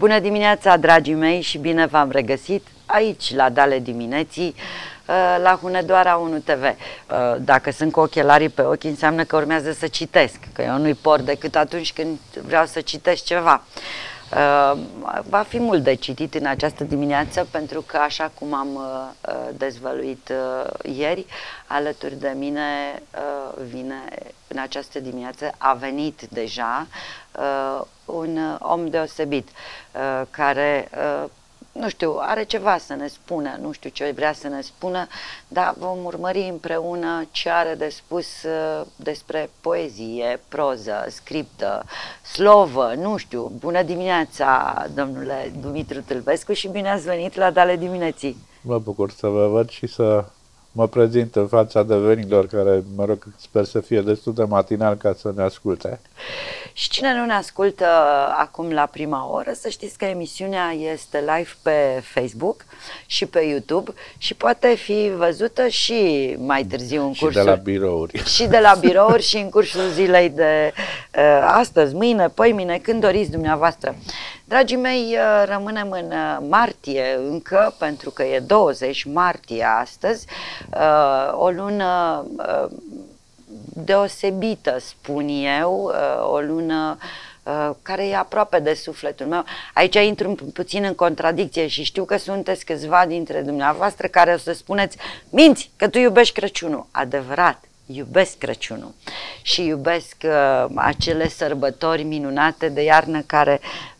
Bună dimineața, dragii mei, și bine v-am regăsit aici, la Dale Dimineții, la Hunedoara 1 TV. Dacă sunt cu ochelarii pe ochi, înseamnă că urmează să citesc, că eu nu-i port decât atunci când vreau să citesc ceva. Va fi mult de citit în această dimineață, pentru că, așa cum am dezvăluit ieri, alături de mine vine în această dimineață, a venit deja un om deosebit, care, nu știu, are ceva să ne spună, nu știu ce vrea să ne spună, dar vom urmări împreună ce are de spus despre poezie, proză, scriptă, slovă, nu știu. Bună dimineața, domnule Dumitru Tâlbescu, și bine ați venit la Dale Dimineții. Mă bucur să vă văd și să mă prezint în fața devenilor care, mă rog, sper să fie destul de matinal ca să ne asculte. Și cine nu ne ascultă acum la prima oră, să știți că emisiunea este live pe Facebook și pe YouTube și poate fi văzută și mai târziu în cursul... Și de la birouri. Și de la birouri și în cursul zilei de astăzi, mâine, poimine, când doriți dumneavoastră. Dragii mei, rămânem în martie încă, pentru că e 20 martie astăzi, o lună deosebită, spun eu, o lună care e aproape de sufletul meu. Aici intru puțin în contradicție și știu că sunteți câțiva dintre dumneavoastră care o să spuneți: minți, că tu iubești Crăciunul. Adevărat, iubesc Crăciunul și iubesc acele sărbători minunate de iarnă care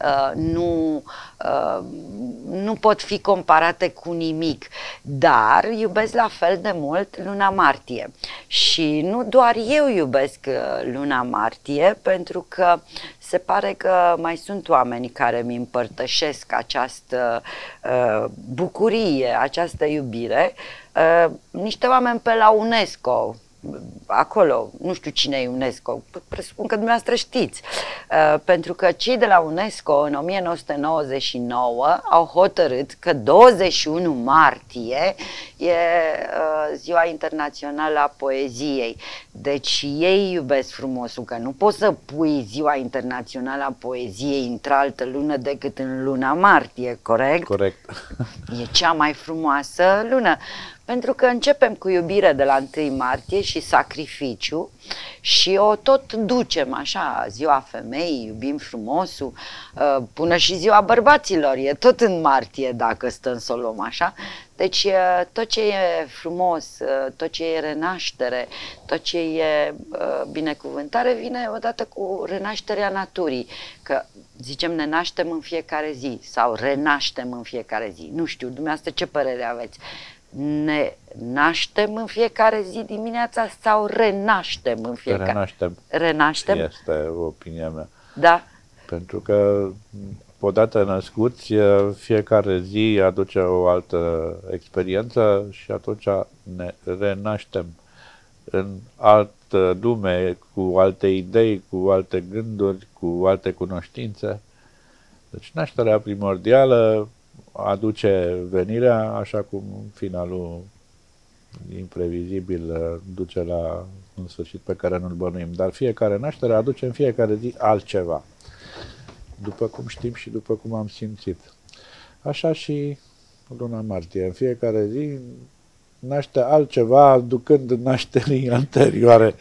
nu pot fi comparate cu nimic, dar iubesc la fel de mult luna martie. Și nu doar eu iubesc luna martie, pentru că se pare că mai sunt oameni care mi împărtășesc această bucurie, această iubire, niște oameni pe la UNESCO, acolo, nu știu cine e UNESCO, presupun că dumneavoastră știți, pentru că cei de la UNESCO în 1999 au hotărât că 21 martie e Ziua Internațională a Poeziei. Deci ei iubesc frumosul, că nu poți să pui Ziua Internațională a Poeziei într-altă lună decât în luna martie, corect? Corect. E cea mai frumoasă lună. Pentru că începem cu iubire de la 1 martie și sacrificiu și o tot ducem așa, ziua femeii, iubim frumosul, până și ziua bărbaților, e tot în martie dacă stăm să o luăm așa. Deci tot ce e frumos, tot ce e renaștere, tot ce e binecuvântare vine odată cu renașterea naturii, că zicem ne naștem în fiecare zi sau renaștem în fiecare zi. Nu știu, dumneavoastră ce părere aveți? Ne naștem în fiecare zi dimineața sau renaștem în fiecare? Renaștem. Renaștem? Este opinia mea. Da. Pentru că odată născuți, fiecare zi aduce o altă experiență și atunci ne renaștem în altă lume, cu alte idei, cu alte gânduri, cu alte cunoștințe. Deci nașterea primordială aduce venirea, așa cum finalul imprevizibil duce la un sfârșit pe care nu-l bănuim. Dar fiecare naștere aduce în fiecare zi altceva, după cum știm și după cum am simțit. Așa și luna martie. În fiecare zi naște altceva, ducând nașterii anterioare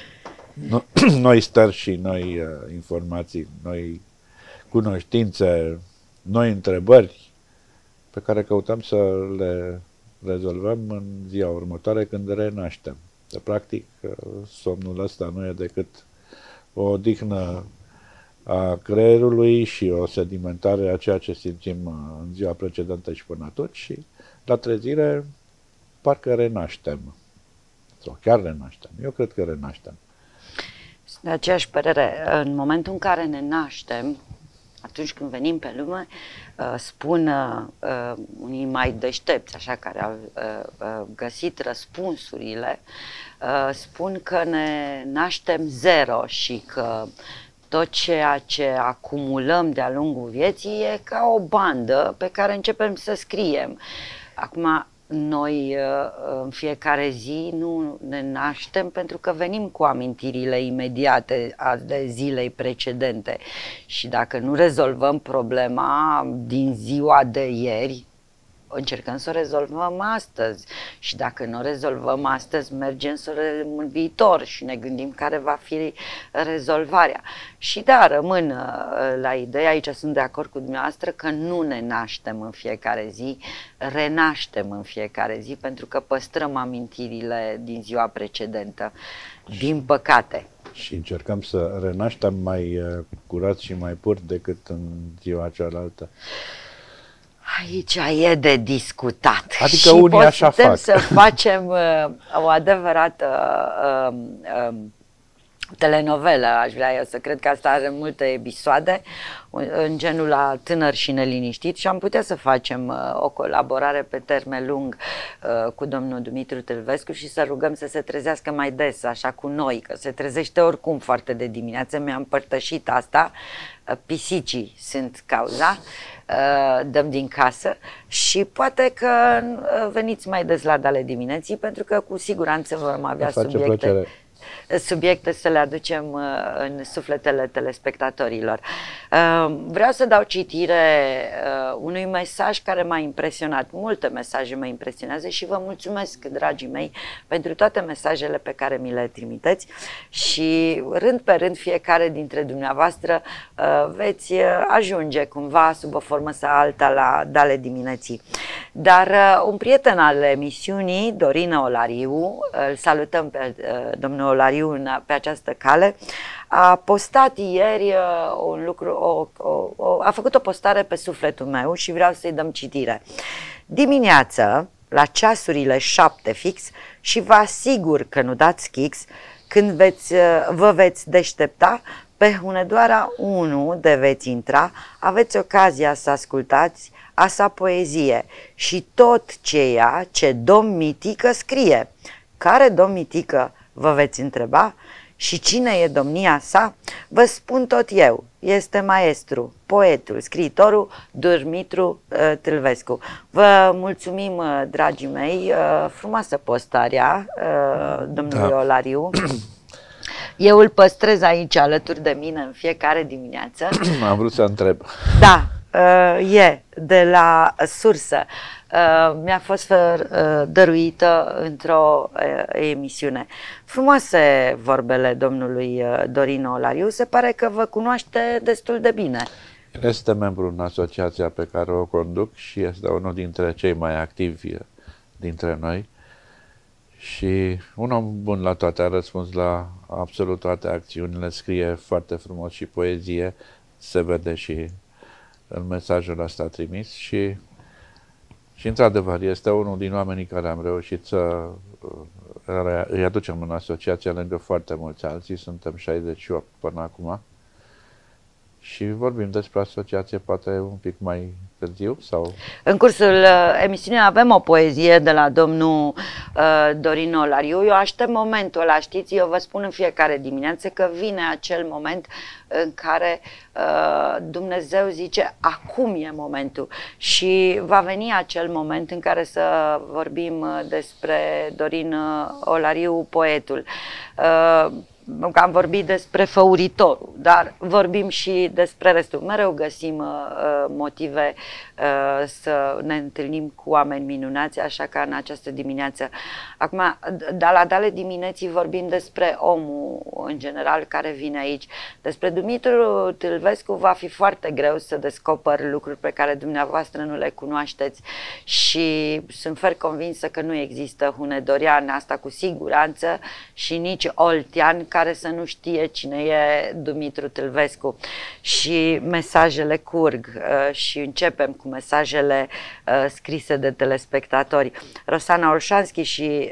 noi stări și noi informații, noi cunoștințe, noi întrebări pe care căutăm să le rezolvăm în ziua următoare, când renaștem. De practic, somnul ăsta nu e decât o odihnă a creierului și o sedimentare a ceea ce simțim în ziua precedentă și până atunci, și la trezire parcă renaștem. Sau chiar renaștem. Eu cred că renaștem. Sunt de aceeași părere. În momentul în care ne naștem, atunci când venim pe lume, spun unii mai deștepți, așa, care au găsit răspunsurile, spun că ne naștem zero și că tot ceea ce acumulăm de-a lungul vieții e ca o bandă pe care începem să scriem. Acum, noi în fiecare zi nu ne naștem pentru că venim cu amintirile imediate de zilei precedente și dacă nu rezolvăm problema din ziua de ieri, încercăm să o rezolvăm astăzi și dacă nu o rezolvăm astăzi, mergem în viitor și ne gândim care va fi rezolvarea. Și da, rămân la ideea, aici sunt de acord cu dumneavoastră, că nu ne naștem în fiecare zi, renaștem în fiecare zi pentru că păstrăm amintirile din ziua precedentă, din păcate. Și încercăm să renaștem mai curați și mai pur decât în ziua cealaltă. Aici e de discutat. Adică și unii așa fac. Putem să facem o adevărată telenovelă, aș vrea eu să cred că asta are multe episoade, în genul la Tânăr și neliniștit și am putea să facem o colaborare pe termen lung cu domnul Dumitru Tâlvescu și să rugăm să se trezească mai des, așa cu noi, că se trezește oricum foarte de dimineață, mi-am împărtășit asta, pisicii sunt cauza, dăm din casă și poate că veniți mai des la Dale dimineții pentru că cu siguranță vom avea subiecte să le aducem în sufletele telespectatorilor. Vreau să dau citire unui mesaj care m-a impresionat. Multe mesaje mă impresionează și vă mulțumesc, dragii mei, pentru toate mesajele pe care mi le trimiteți și rând pe rând fiecare dintre dumneavoastră veți ajunge cumva sub o formă sau alta la Dale dimineții. Dar un prieten al emisiunii, Dorin Olariu, îl salutăm pe domnul Olariu pe această cale, a postat ieri un lucru, a făcut o postare pe sufletul meu și vreau să-i dăm citire. Dimineață, la ceasurile 7 fix, și vă asigur că nu dați chix, când vă veți deștepta, pe Hunedoara 1 de veți intra, aveți ocazia să ascultați a sa poezie și tot ceea ce domn Mitică scrie. Care domn Mitică, vă veți întreba? Și cine e domnia sa? Vă spun tot eu, este maestru, poetul, scriitorul Dumitru Tâlvescu. Vă mulțumim, dragii mei, frumoasă postarea domnului Olariu. Eu îl păstrez aici alături de mine în fiecare dimineață. Am vrut să întreb. Da, e de la sursă. Mi-a fost dăruită într-o emisiune. Frumoase vorbele domnului Dorin Olariu, se pare că vă cunoaște destul de bine. Este membru în asociația pe care o conduc și este unul dintre cei mai activi dintre noi. Și un om bun la toate, a răspuns la absolut toate acțiunile, scrie foarte frumos și poezie, se vede și în mesajul ăsta trimis și într-adevăr este unul din oamenii care am reușit să îi aducem în asociație lângă foarte mulți alții, suntem 68 până acum și vorbim despre asociație poate un pic mai târziu sau... În cursul emisiunii avem o poezie de la domnul Dorin Olariu. Eu aștept momentul ăla, știți, eu vă spun în fiecare dimineață că vine acel moment în care Dumnezeu zice acum e momentul și va veni acel moment în care să vorbim despre Dorin Olariu, poetul. Am vorbit despre făuritorul, dar vorbim și despre restul. Mereu găsim motive să ne întâlnim cu oameni minunați, așa ca în această dimineață. Acum, la Dale dimineții vorbim despre omul în general care vine aici. Despre Dumitru Tâlvescu va fi foarte greu să descoper lucruri pe care dumneavoastră nu le cunoașteți și sunt fer convinsă că nu există hunedorean, asta cu siguranță, și nici oltean care să nu știe cine e Dumitru Tâlvescu. Și mesajele curg și începem cu mesajele scrise de telespectatori. Rosana Olșanski și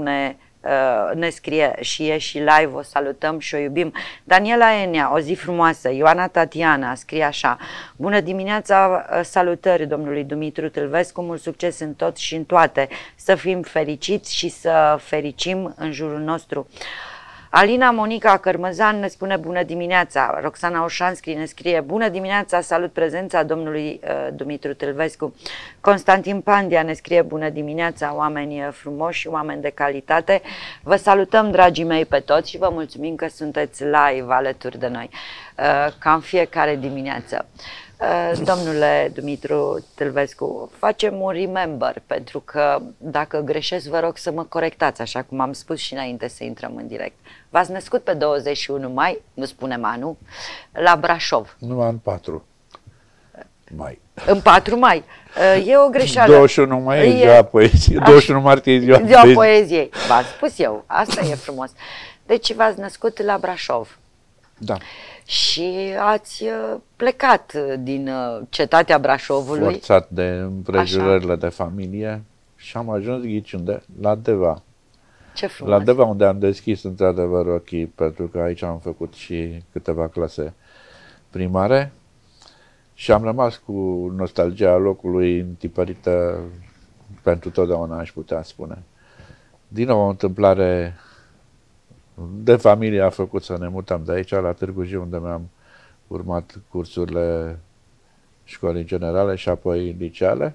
ne scrie și e și live, o salutăm și o iubim. Daniela Enea, o zi frumoasă. Ioana Tatiana scrie așa: bună dimineața, salutări domnului Dumitru Tâlvescu, mult succes în tot și în toate, să fim fericiți și să fericim în jurul nostru. Alina Monica Cărmăzan ne spune bună dimineața. Roxana Oșanschi ne scrie bună dimineața, salut prezența domnului Dumitru Tâlvescu. Constantin Pandia ne scrie bună dimineața, oameni frumoși, oameni de calitate. Vă salutăm, dragii mei, pe toți și vă mulțumim că sunteți live alături de noi, ca în fiecare dimineață. Domnule Dumitru Tâlvescu, facem un remember, pentru că dacă greșesc, vă rog să mă corectați, așa cum am spus și înainte să intrăm în direct. V-ați născut pe 21 mai, nu spunem anul, la Brașov. Nu, în 4 mai. În 4 mai. E o greșeală. 21 mai e ziua poeziei. 21 martie e ziua poeziei. V-am spus eu. Asta e frumos. Deci v-ați născut la Brașov. Da. Și ați plecat din cetatea Brașovului. Forțat de împrejurările de familie și am ajuns, ghici unde? La Deva. Ce frumos. La Deva, unde am deschis într-adevăr ochii, pentru că aici am făcut și câteva clase primare și am rămas cu nostalgia locului întipărită pentru totdeauna, aș putea spune. Din nou, o întâmplare de familie a făcut să ne mutăm de aici la Târgu Jiu, unde mi-am urmat cursurile școlii generale și apoi liceale.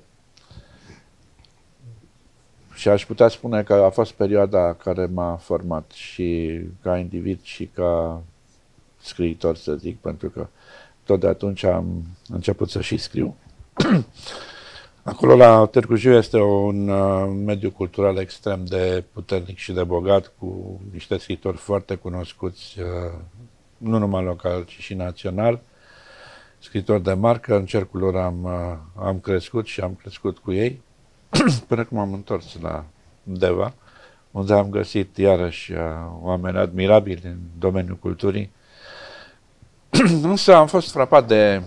Și aș putea spune că a fost perioada care m-a format și ca individ și ca scriitor, să zic, pentru că tot de atunci am început să și scriu. Acolo la Târgu Jiu este un mediu cultural extrem de puternic și de bogat, cu niște scriitori foarte cunoscuți, nu numai local, ci și național. Scriitori de marcă, în cercul lor am crescut și am crescut cu ei, până când m-am întors la Deva, unde am găsit iarăși oameni admirabili în domeniul culturii. Însă am fost frapat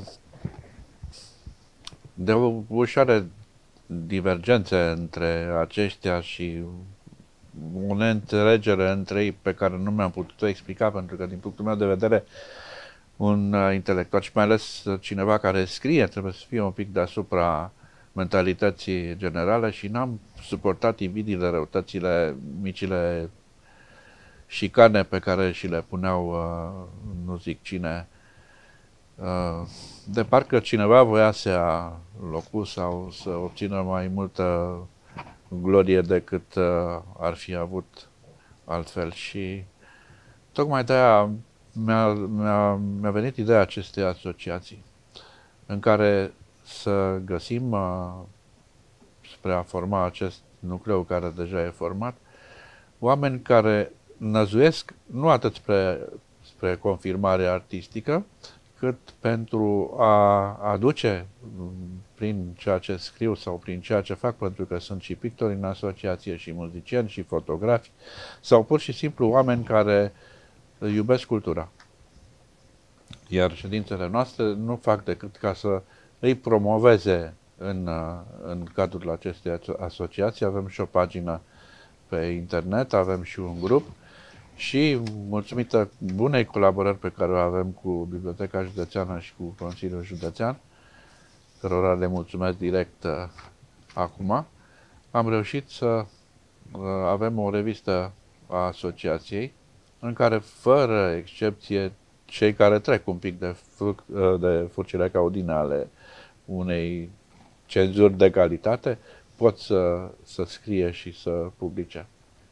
de o ușoară divergențe între aceștia și o neînțelegere între ei pe care nu mi-am putut explica, pentru că din punctul meu de vedere un intelectual și mai ales cineva care scrie trebuie să fie un pic deasupra mentalității generale și n-am suportat invidiile, răutățile, micile șicane pe care și le puneau nu zic cine. De parcă cineva voia să ia locul sau să obțină mai multă glorie decât ar fi avut altfel. Și tocmai de-aia mi-a venit ideea acestei asociații în care să găsim, spre a forma acest nucleu care deja e format, oameni care năzuiesc nu atât spre confirmare artistică, cât pentru a aduce prin ceea ce scriu sau prin ceea ce fac, pentru că sunt și pictori în asociație, și muzicieni, și fotografi, sau pur și simplu oameni care iubesc cultura. Iar ședințele noastre nu fac decât ca să îi promoveze în cadrul acestei asociații. Avem și o pagină pe internet, avem și un grup și, mulțumită bunei colaborări pe care o avem cu Biblioteca Județeană și cu Consiliul Județean, cărora le mulțumesc direct acum, am reușit să avem o revistă a asociației în care, fără excepție, cei care trec un pic de furcile caudine ale unei cenzuri de calitate pot să scrie și să publice.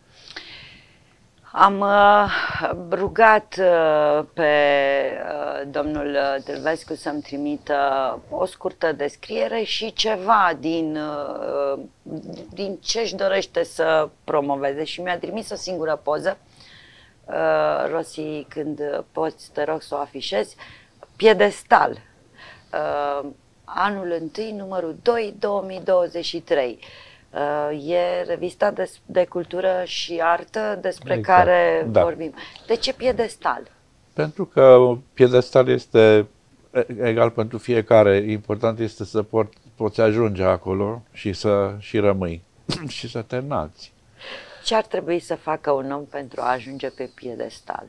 Am rugat pe domnul Tâlvescu să-mi trimită o scurtă descriere și ceva din ce își dorește să promoveze și mi-a trimis o singură poză. Rosi, când poți, te rog să o afișezi. Piedestal. Anul 1, numărul 2, 2023. E revista de cultură și artă despre care vorbim. De ce Piedestal? Pentru că Piedestal este egal pentru fiecare. Important este să poți ajunge acolo și să rămâi și să te înalți. Ce ar trebui să facă un om pentru a ajunge pe Piedestal?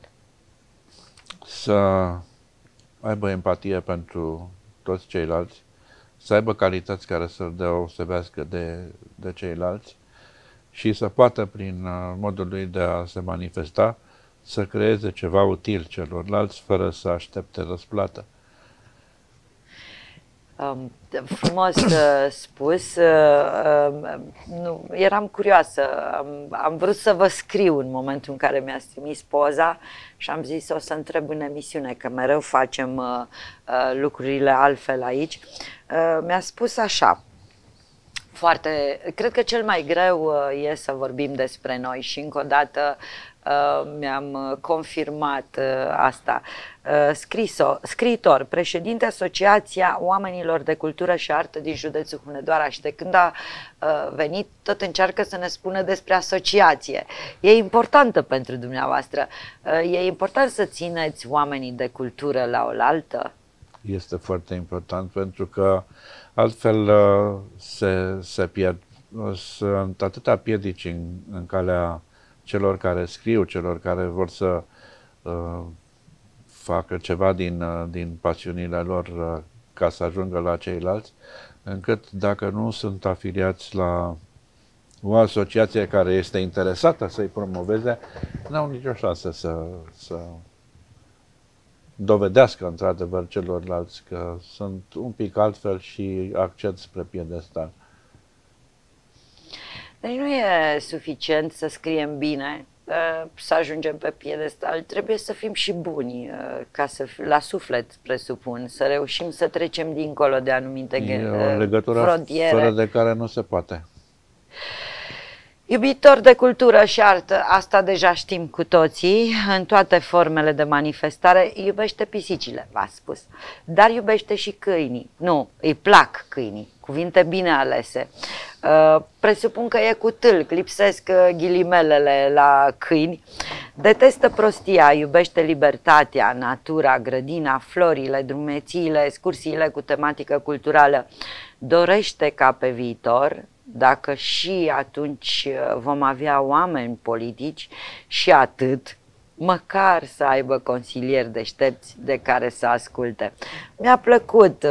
Să aibă empatie pentru toți ceilalți, să aibă calități care să-l deosebească de ceilalți și să poată, prin modul lui de a se manifesta, să creeze ceva util celorlalți fără să aștepte răsplată. Frumos spus. Nu, eram curioasă. Am vrut să vă scriu în momentul în care mi-ați trimis poza și am zis o să întreb în emisiune, că mereu facem lucrurile altfel aici. Mi-a spus așa: cred că cel mai greu e să vorbim despre noi și încă o dată mi-am confirmat asta. Scriitor, președinte Asociația Oamenilor de Cultură și Artă din județul Hunedoara, și de când a venit tot încearcă să ne spună despre asociație. E importantă pentru dumneavoastră. E important să țineți oamenii de cultură la oaltă? Este foarte important, pentru că altfel se pierd. Sunt atâtea piedici în calea celor care scriu, celor care vor să facă ceva din pasiunile lor ca să ajungă la ceilalți, încât dacă nu sunt afiliați la o asociație care este interesată să-i promoveze, n-au nicio șansă să dovedească într-adevăr celorlalți că sunt un pic altfel și acced spre piedestal. Deci nu e suficient să scriem bine, să ajungem pe piedestal, trebuie să fim și buni, la suflet, presupun, să reușim să trecem dincolo de anumite frontiere. E o legătură fără de care nu se poate. Iubitor de cultură și artă, asta deja știm cu toții, în toate formele de manifestare, iubește pisicile, v-ați spus, dar iubește și câinii. Nu, îi plac câinii, cuvinte bine alese. Presupun că e cu tâlc, lipsesc ghilimelele la câini. Detestă prostia, iubește libertatea, natura, grădina, florile, drumețiile, excursiile cu tematică culturală. Dorește ca pe viitor, dacă și atunci vom avea oameni politici, și atât, măcar să aibă consilieri deștepți de care să asculte. Mi-a plăcut,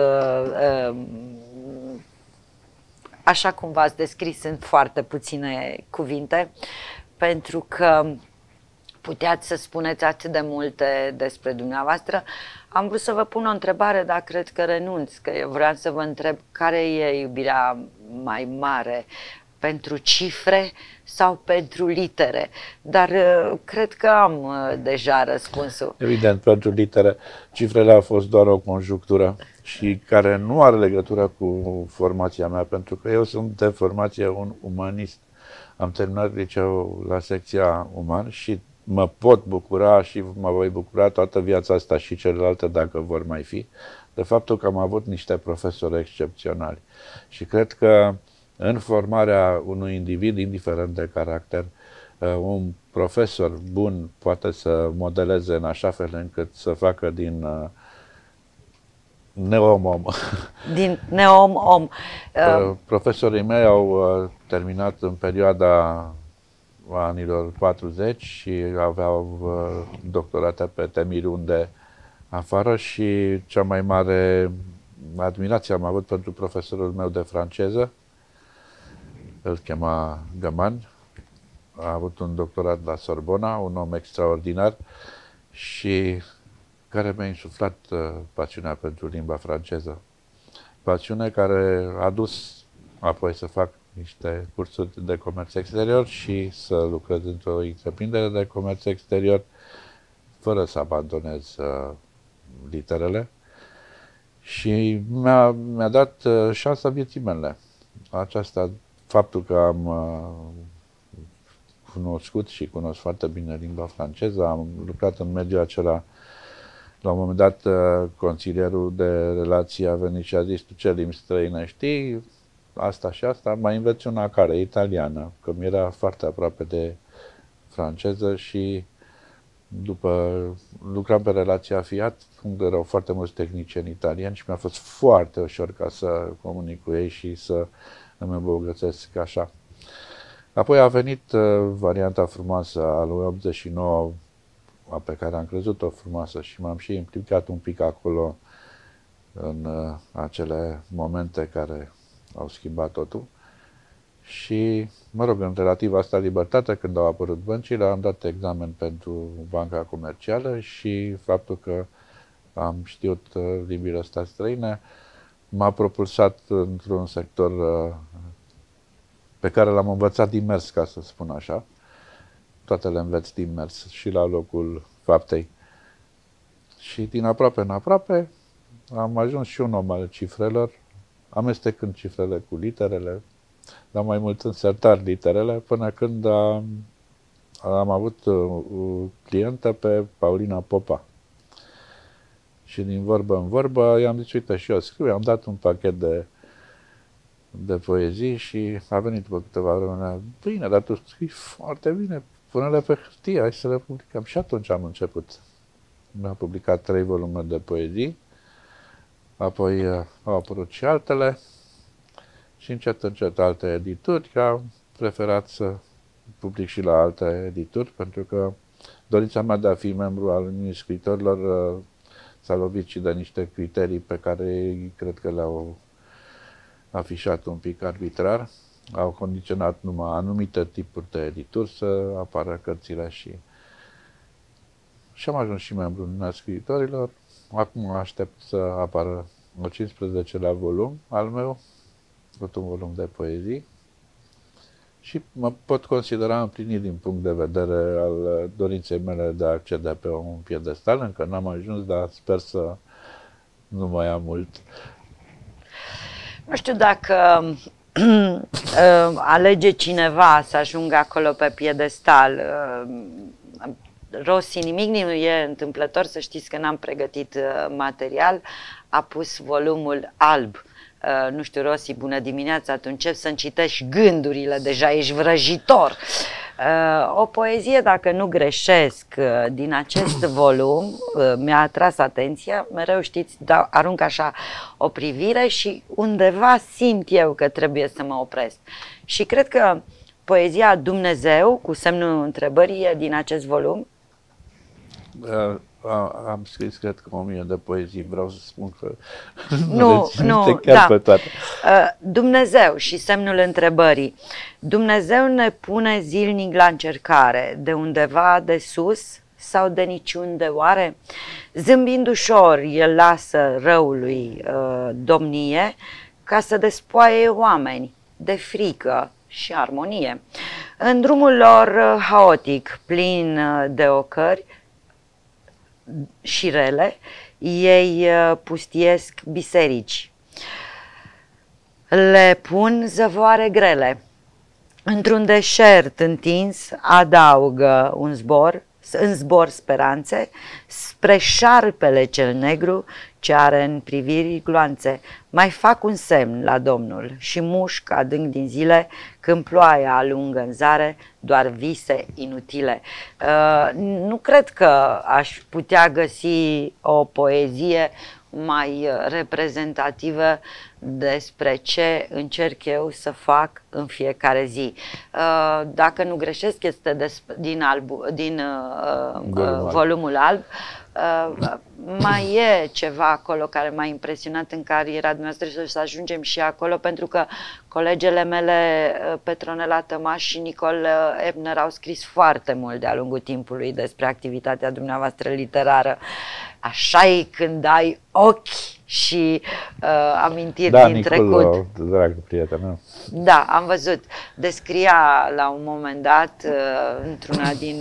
așa cum v-ați descris, sunt foarte puține cuvinte, pentru că puteați să spuneți atât de multe despre dumneavoastră. Am vrut să vă pun o întrebare, dar cred că renunț, că eu vreau să vă întreb care e iubirea mai mare, pentru cifre sau pentru litere, dar cred că am deja răspunsul. Evident, pentru litere. Cifrele a fost doar o conjunctură și care nu are legătură cu formația mea, pentru că eu sunt de formație un umanist. Am terminat liceul la secția uman și mă pot bucura și mă voi bucura toată viața asta și celelalte, dacă vor mai fi, de faptul că am avut niște profesori excepționali. Și cred că în formarea unui individ, indiferent de caracter, un profesor bun poate să modeleze în așa fel încât să facă din neom-om. Din neom-om. Profesorii mei au terminat în perioada anilor 40 și aveau doctorate pe temiri unde afară, și cea mai mare admirație am avut pentru profesorul meu de franceză. Îl chema Găman, a avut un doctorat la Sorbona, un om extraordinar și care mi-a insuflat pasiunea pentru limba franceză. Pasiune care a dus apoi să fac niște cursuri de comerț exterior și să lucrez într-o întreprindere de comerț exterior, fără să abandonez literele. Și mi-a dat șansa vieții mele. Aceasta, faptul că am cunoscut și cunosc foarte bine limba franceză, am lucrat în mediul acela. La un moment dat, consilierul de relații a venit și a zis: tu ce limbi străine știi? Asta și asta. Mai înveți una care, italiană, că mi era foarte aproape de franceză și după lucram pe relația Fiat, unde erau foarte mulți tehnicieni italieni și mi-a fost foarte ușor ca să comunic cu ei și să îmi îmbogățesc așa. Apoi a venit varianta frumoasă a lui 89, pe care am crezut-o frumoasă și m-am și implicat un pic acolo în acele momente care au schimbat totul. Și, mă rog, în relativ asta libertate, când au apărut băncile, am dat examen pentru banca comercială și faptul că am știut limbile astea străine m-a propulsat într-un sector pe care l-am învățat din mers, ca să spun așa. Toate le înveți din mers și la locul faptei. Și din aproape în aproape am ajuns și un om al cifrelor, amestecând cifrele cu literele, dar mai mult în sertar literele, până când am avut o clientă pe Paulina Popa. Și din vorbă în vorbă i-am zis, uite, și eu scriu, i-am dat un pachet de poezii și a venit după câteva vreme, bine, dar tu scrii foarte bine, pune-le pe hârtie, hai să le publicăm. Și atunci am început. Mi-am publicat 3 volume de poezii, apoi au apărut și altele și încet alte edituri, că am preferat să public și la alte edituri, pentru că dorința mea de a fi membru al Uniunii Scriitorilor s-a lovit și de niște criterii pe care ei cred că le-au afișat un pic arbitrar. Au condiționat numai anumite tipuri de edituri să apară cărțile și am ajuns și membru în Uniunea Scriitorilor. Acum aștept să apară al 15-lea volum al meu, tot un volum de poezii. Și mă pot considera împlinit din punct de vedere al dorinței mele de a accede pe un piedestal. Încă n-am ajuns, dar sper să nu mai am mult. Nu știu dacă alege cineva să ajungă acolo pe piedestal. Rossi, nimic nu e întâmplător, să știți că n-am pregătit material, a pus volumul alb. Nu știu, Rossi, bună dimineața, tu începi să-mi citești gândurile, deja ești vrăjitor. O poezie, dacă nu greșesc, din acest volum mi-a atras atenția, mereu știți, arunc așa o privire și undeva simt eu că trebuie să mă opresc. Și cred că poezia Dumnezeu, cu semnul întrebării, e din acest volum. Am scris, cred că 1000 de poezii, vreau să spun că nu, chiar da. pe toate. Dumnezeu și semnul întrebării. Dumnezeu ne pune zilnic la încercare, de undeva de sus sau de niciunde oare? Zâmbind ușor, El lasă răului domnie ca să despoaie oameni de frică și armonie. În drumul lor haotic, plin de ocări și rele, ei pustiesc biserici, le pun zăvoare grele. Într-un deșert întins adaugă în zbor speranțe, spre șarpele cel negru ce are în priviri gloanțe. Mai fac un semn la Domnul și mușc adânc din zile, când ploaia alungă în zare doar vise inutile. Nu cred că aș putea găsi o poezie mai reprezentativă despre ce încerc eu să fac în fiecare zi. Dacă nu greșesc, este din volumul alb. Mai e ceva acolo care m-a impresionat în cariera dumneavoastră, să ajungem și acolo, pentru că colegele mele, Petronela Tămaș și Nicol Ebner, au scris foarte mult de-a lungul timpului despre activitatea dumneavoastră literară. Așa-i când ai ochi și amintiri din trecut. Dragă prietenă. Da, am văzut. Descria la un moment dat, într-una din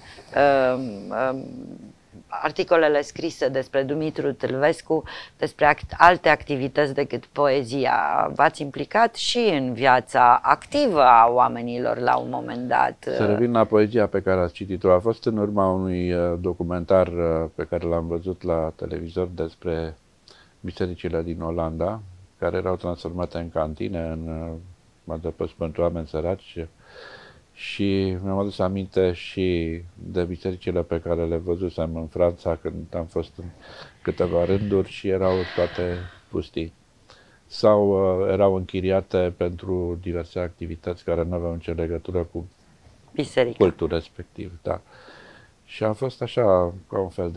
articolele scrise despre Dumitru Tâlvescu, despre alte activități decât poezia. V-ați implicat și în viața activă a oamenilor la un moment dat. Să revin la poezia pe care ați citit-o. A fost în urma unui documentar pe care l-am văzut la televizor despre bisericile din Olanda, care erau transformate în cantine, în adăpost pentru oameni săraci. Și mi-am adus aminte și de bisericile pe care le văzusem în Franța când am fost în câteva rânduri și erau toate pustii. Sau erau închiriate pentru diverse activități care nu aveau nicio legătură cu biserica, cultul respectiv. Da. Și a fost așa ca un fel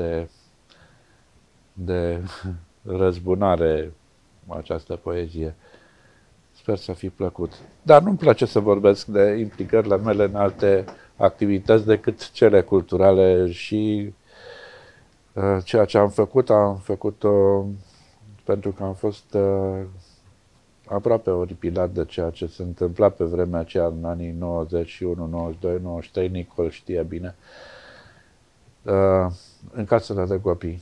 de răzbunare această poezie. Sper să fi plăcut. Dar nu-mi place să vorbesc de implicările mele în alte activități decât cele culturale și ceea ce am făcut-o pentru că am fost aproape oripilat de ceea ce se întâmpla pe vremea aceea în anii 91, 92, 93, Nicol știe bine, în casele de copii.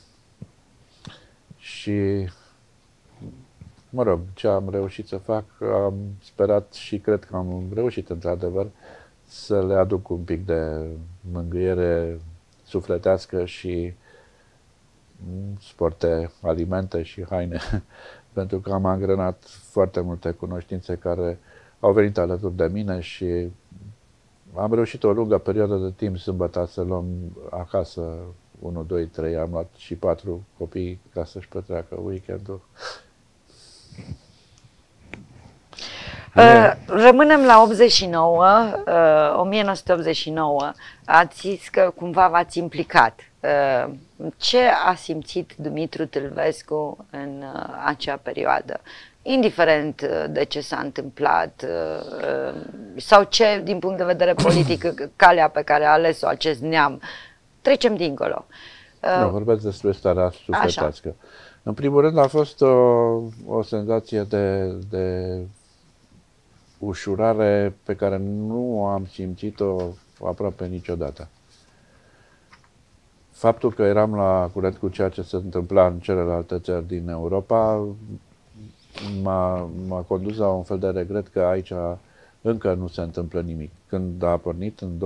Și, mă rog, ce am reușit să fac, am sperat și cred că am reușit într-adevăr să le aduc un pic de mângâiere sufletească și sporte, alimente și haine, pentru că am angrenat foarte multe cunoștințe care au venit alături de mine și am reușit o lungă perioadă de timp sâmbătă să luăm acasă 1, 2, 3, am luat și 4 copii ca să-și petreacă weekendul. Rămânem la 89, 1989. Ați zis că cumva v-ați implicat. Ce a simțit Dumitru Tâlvescu în acea perioadă? Indiferent de ce s-a întâmplat sau ce, din punct de vedere politic, calea pe care a ales-o acest neam. Trecem dincolo. Nu, vorbesc despre starea sufletească. În primul rând a fost o senzație de ușurare pe care nu am simțit-o aproape niciodată. Faptul că eram la curent cu ceea ce se întâmpla în celelalte țări din Europa m-a condus la un fel de regret că aici încă nu se întâmplă nimic. Când a pornit în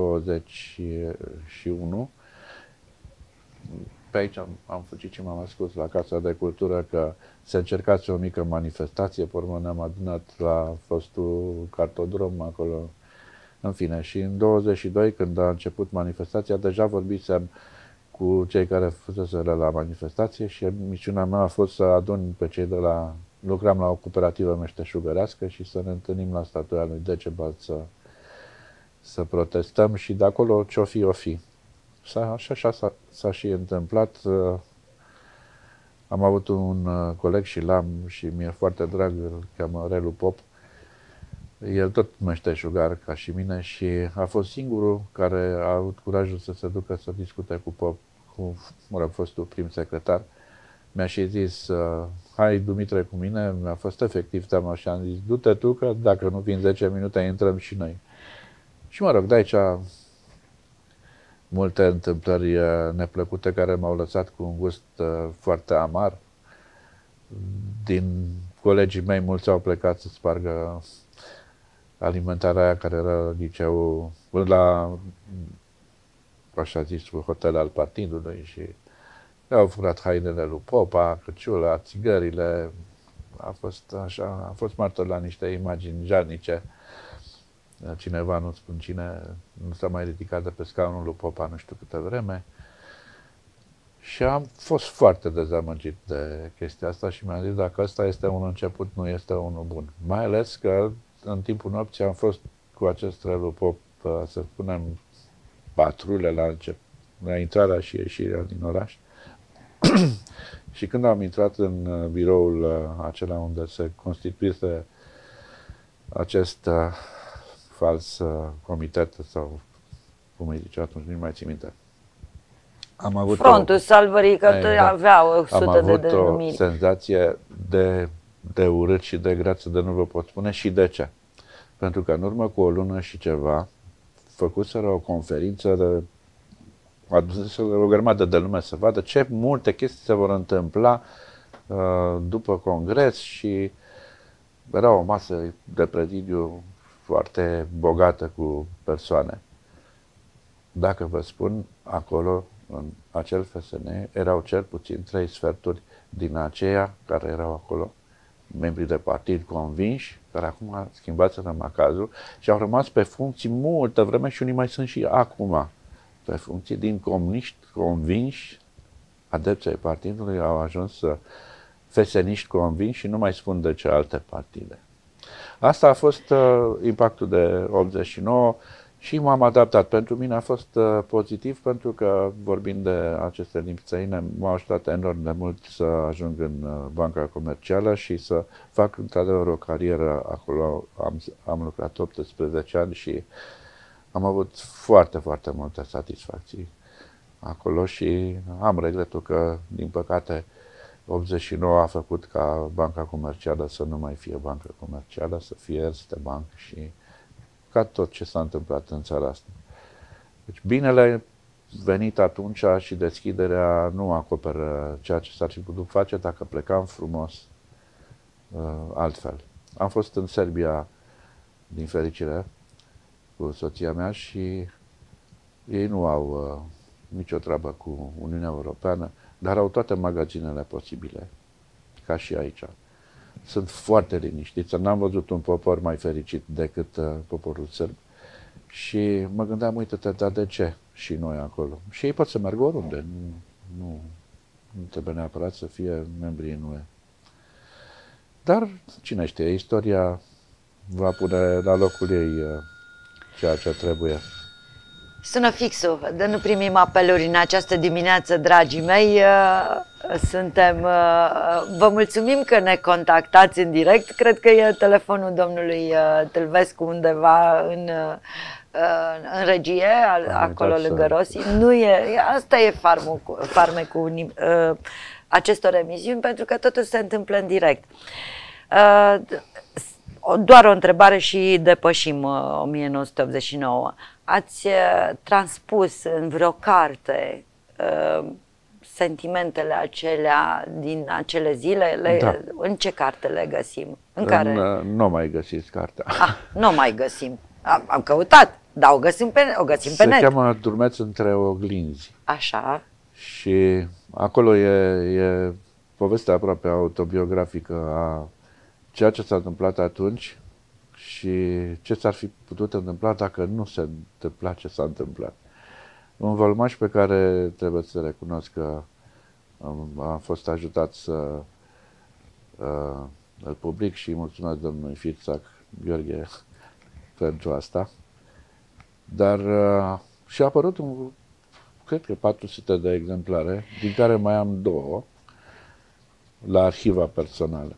21, pe aici am fugit și m-am ascuns la Casa de Cultură că se încercați o mică manifestație, pe urmă ne-am adunat la fostul cartodrom acolo, în fine. Și în 22, când a început manifestația, deja vorbisem cu cei care fuseseră la manifestație și misiunea mea a fost să adun pe cei de la... Lucram la o cooperativă meșteșugărească și să ne întâlnim la statuia lui Decebal să protestăm și de acolo ce-o fi, o fi. Așa s-a și întâmplat. Am avut un coleg și l-am și mi-e foarte drag, îl cheamă Relu Pop. El tot meșteșugar ca și mine și a fost singurul care a avut curajul să se ducă să discute cu Pop, mă rog, fostul prim secretar. Mi-a și zis, hai Dumitre cu mine, mi-a fost efectiv teamă și am zis, du-te tu că dacă nu vin 10 minute intrăm și noi. Și mă rog, de aici multe întâmplări neplăcute care m-au lăsat cu un gust foarte amar. Din colegii mei, mulți au plecat să spargă alimentarea aia care era la liceu, la, așa zis, hotel al partidului și au furat hainele lui Popa, căciula, țigările. A fost așa, a fost martor la niște imagini jalnice. Cineva, nu spun cine, nu s-a mai ridicat de pe scaunul lui Popa nu știu câte vreme. Și am fost foarte dezamăgit de chestia asta și mi-am zis, dacă ăsta este un început, nu este unul bun. Mai ales că în timpul nopții am fost cu acest Relu Pop, să spunem, patrule la intrarea și ieșirea din oraș. Și când am intrat în biroul acela unde se constituise acest fals comitet sau cum îi zice atunci, nu mai țin minte. Am avut Frontul Salvării, că avea 100 de denumiri. Am avut o senzație de urât și de grață de nu vă pot spune și de ce. Pentru că în urmă cu o lună și ceva făcuseră o conferință aduseseră o grămadă de lume să vadă ce multe chestii se vor întâmpla după congres și era o masă de prezidiu foarte bogată cu persoane. Dacă vă spun, acolo, în acel FSN, erau cel puțin 3 sferturi din aceia care erau acolo, membrii de partid convinși, care acum schimbaseră macazul și au rămas pe funcții multă vreme și unii mai sunt și acum pe funcții din comuniști convinși, adepții ai partidului, au ajuns feseniști convinși și nu mai spun de ce alte partide. Asta a fost impactul de 89, Și m-am adaptat. Pentru mine a fost pozitiv pentru că, vorbind de aceste limbi străine, m-a ajutat enorm de mult să ajung în banca comercială și să fac într-adevăr o carieră acolo. Am lucrat 18 ani și am avut foarte, foarte multe satisfacții acolo și am regretul că, din păcate, 89 a făcut ca banca comercială să nu mai fie bancă comercială, să fie Erste Bank și ca tot ce s-a întâmplat în țara asta. Deci binele venit atunci și deschiderea nu acoperă ceea ce s-ar fi putut face dacă plecam frumos altfel. Am fost în Serbia, din fericire, cu soția mea și ei nu au nicio treabă cu Uniunea Europeană, dar au toate magazinele posibile, ca și aici. Sunt foarte liniștiți. N-am văzut un popor mai fericit decât poporul sârb. Și mă gândeam, uite-te, dar de ce și noi acolo? Și ei pot să meargă oriunde. Nu trebuie neapărat să fie membri în UE. Dar, cine știe, istoria va pune la locul ei ceea ce trebuie. Sună fixul, de nu primim apeluri în această dimineață, dragii mei. Vă mulțumim că ne contactați în direct. Cred că e telefonul domnului Tâlvescu undeva în regie, acolo lângă Rossi. Nu e, asta e farmecul acestor emisiuni, pentru că totul se întâmplă în direct. Doar o întrebare și depășim 1989. Ați transpus în vreo carte sentimentele acelea din acele zile? Da. În ce carte le găsim? În care? Nu mai găsiți cartea. Nu mai găsim. Am căutat, dar o găsim pe net. Se cheamă Drumeț între oglinzi. Așa. Și acolo e povestea aproape autobiografică a ceea ce s-a întâmplat atunci și ce s-ar fi putut întâmpla dacă nu se întâmpla ce s-a întâmplat. Un volumaș pe care trebuie să recunosc că am fost ajutat să îl public și mulțumesc domnului Fițac Gheorghe pentru asta. Dar și-a apărut cred că 400 de exemplare, din care mai am 2 la arhiva personală.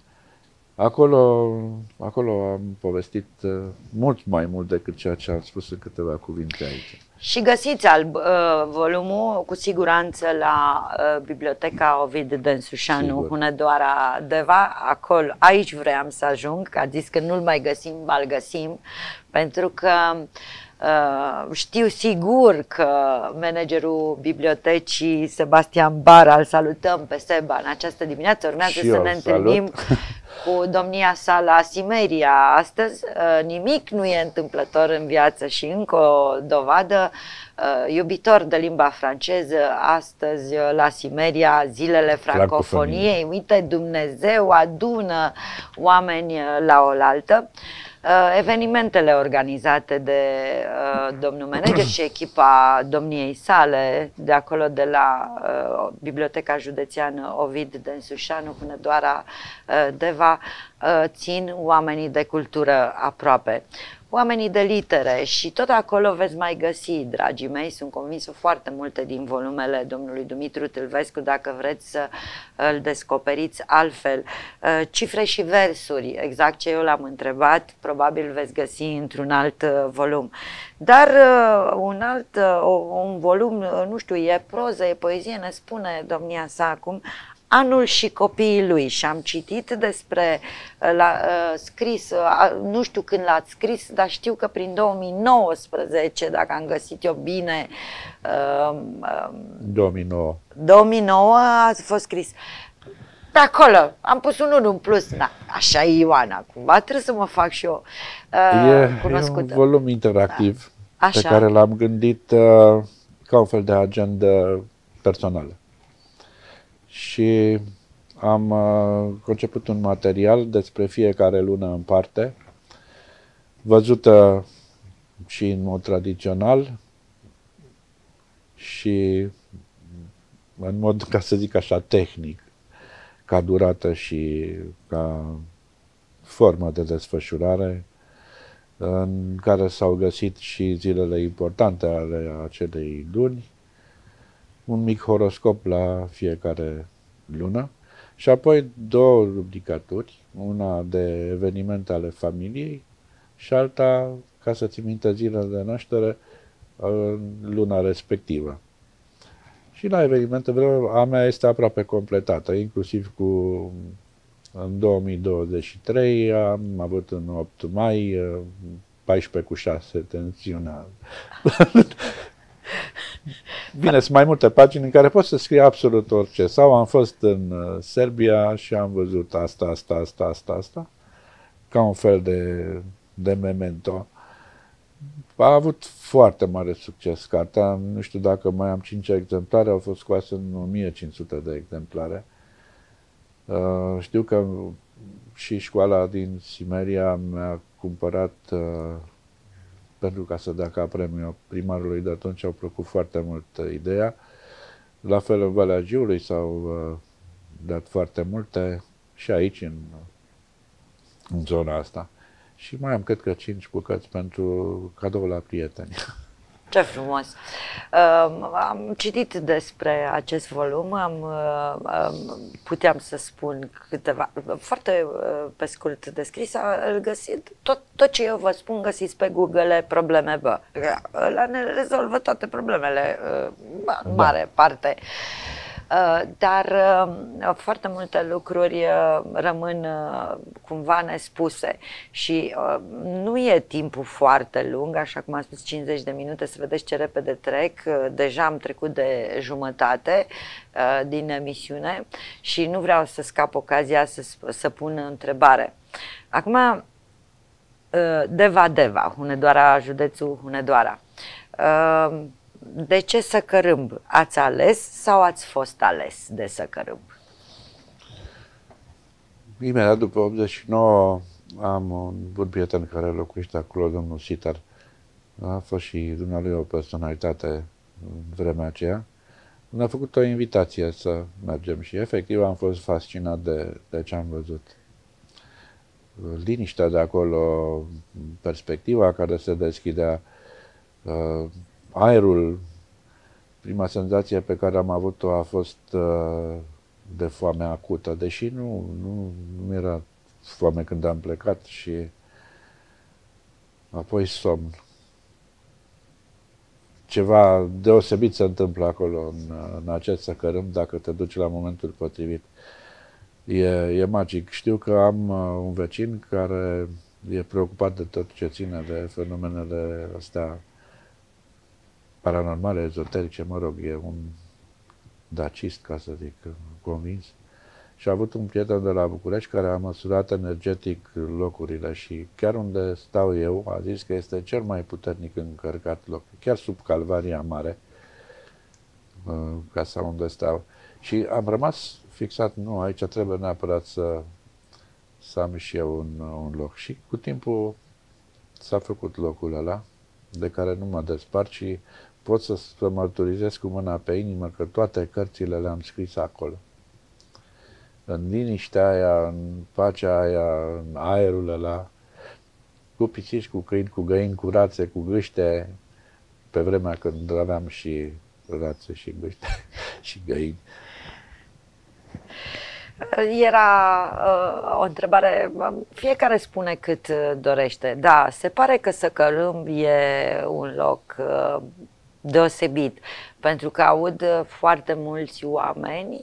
Acolo am povestit mult mai mult decât ceea ce am spus în câteva cuvinte aici. Și găsiți volumul cu siguranță la Biblioteca Ovid Densușanu, Hunedoara Deva. Acolo, aici vreau să ajung, că a zis că nu-l mai găsim, ba-l găsim, pentru că știu sigur că managerul bibliotecii Sebastian Bara, îl salutăm pe Seba în această dimineață, urmează să ne întâlnim cu domnia sa la Simeria astăzi. Nimic nu e întâmplător în viață și încă o dovadă, iubitor de limba franceză, astăzi la Simeria, zilele francofoniei. Uite, Dumnezeu adună oameni la oaltă. Evenimentele organizate de domnul manager și echipa domniei sale de acolo, de la Biblioteca Județeană Ovid Densușanu, Hunedoara Deva, țin oamenii de cultură aproape. Oamenii de litere și tot acolo veți mai găsi, dragii mei, sunt convinsă, foarte multe din volumele domnului Dumitru Tâlvescu, dacă vreți să îl descoperiți altfel. Cifre și versuri, exact ce eu l-am întrebat, probabil veți găsi într-un alt volum. Dar un volum, nu știu, e proză, e poezie, ne spune domnia sa acum, Anul și copiii lui, și am citit despre, scris, nu știu când l-ați scris, dar știu că prin 2019, dacă am găsit eu bine, 2009 a fost scris. De acolo, am pus un 1 în plus, da, așa e Ioana, cumva trebuie să mă fac și eu cunoscută. E un volum interactiv pe care l-am gândit ca un fel de agendă personală. Și am conceput un material despre fiecare lună în parte, văzută și în mod tradițional și în mod, ca să zic așa, tehnic, ca durată și ca formă de desfășurare, în care s-au găsit și zilele importante ale acelei luni, un mic horoscop la fiecare lună și apoi două rubricaturi, una de evenimente ale familiei și alta ca să-ți minte zilele de naștere în luna respectivă. Și la evenimente, a mea este aproape completată, inclusiv cu în 2023 am avut în 8 mai 14:6 tensiunea. Bine, sunt mai multe pagini în care poți să scrii absolut orice. Sau am fost în Serbia și am văzut asta, ca un fel de memento. A avut foarte mare succes cartea, nu știu dacă mai am 5 exemplare, au fost scoase în 1500 de exemplare. Știu că și școala din Simeria mi-a cumpărat, pentru ca să dea ca premiu primarului de atunci, au plăcut foarte mult ideea. La fel în Valea Giului s-au dat foarte multe și aici, în zona asta. Și mai am, cred că, 5 bucăți pentru cadou la prieteni. Ce frumos! Am citit despre acest volum, puteam să spun câteva, foarte pe scurt descris, îl găsit, tot ce eu vă spun găsiți pe Google, probleme, ăla ne rezolvă toate problemele, în mare parte. Dar foarte multe lucruri rămân cumva nespuse și nu e timpul foarte lung, așa cum am spus, 50 de minute, să vedeți ce repede trec, deja am trecut de jumătate din emisiune și nu vreau să scap ocazia să pun întrebare. Acum, Deva, Hunedoara, județul Hunedoara. De ce Săcărâmb? Ați ales sau ați fost ales de Săcărâmb? Imediat după 89 am un bun prieten care locuiește acolo, domnul Sitar. A fost și dumnealui o personalitate în vremea aceea. Mi-a făcut o invitație să mergem și efectiv am fost fascinat de ce am văzut. Liniștea de acolo, perspectiva care se deschidea, aerul, prima senzație pe care am avut-o a fost de foame acută, deși nu mi-era foame când am plecat și apoi somn. Ceva deosebit se întâmplă acolo în acest Săcărâmb dacă te duci la momentul potrivit. E magic. Știu că am un vecin care e preocupat de tot ce ține de fenomenele astea paranormale, ezoterice, mă rog, e un dacist, ca să zic, convins. Și a avut un prieten de la București care a măsurat energetic locurile și chiar unde stau eu a zis că este cel mai puternic încărcat loc, chiar sub Calvaria Mare, casa unde stau. Și am rămas fixat, nu, aici trebuie neapărat să am și eu un loc. Și cu timpul s-a făcut locul ăla, de care nu mă despart și pot să mărturisesc cu mâna pe inimă că toate cărțile le-am scris acolo. În liniștea aia, în pacea aia, în aerul ăla, cu pisici, cu câini, cu găini, cu rațe, cu gâște, pe vremea când aveam și rațe și gâște și găini. Era o întrebare, fiecare spune cât dorește. Da, se pare că Săcărâmb e un loc deosebit, pentru că aud foarte mulți oameni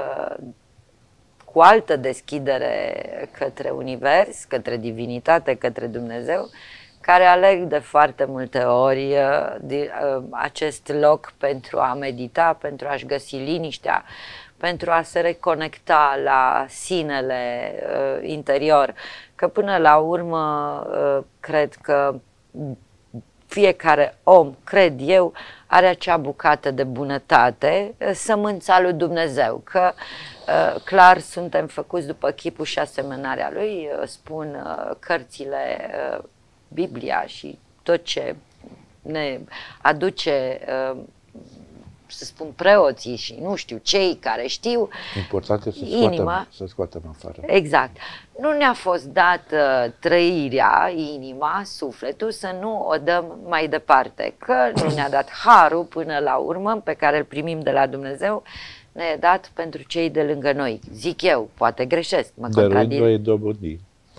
cu altă deschidere către univers, către divinitate, către Dumnezeu, care aleg de foarte multe ori acest loc pentru a medita, pentru a-și găsi liniștea, pentru a se reconecta la sinele interior, că până la urmă cred că fiecare om, cred eu, are acea bucată de bunătate, sămânța lui Dumnezeu, că clar suntem făcuți după chipul și asemănarea lui, spun cărțile, Biblia și tot ce ne aduce să spun preoții și nu știu, cei care știu, important e să scoatem afară. Exact. Nu ne-a fost dată trăirea, inima, sufletul, să nu o dăm mai departe, că nu ne-a dat harul până la urmă pe care îl primim de la Dumnezeu, ne-a dat pentru cei de lângă noi. Zic eu, poate greșesc, mă contradic. Dăruindu-i dobândi.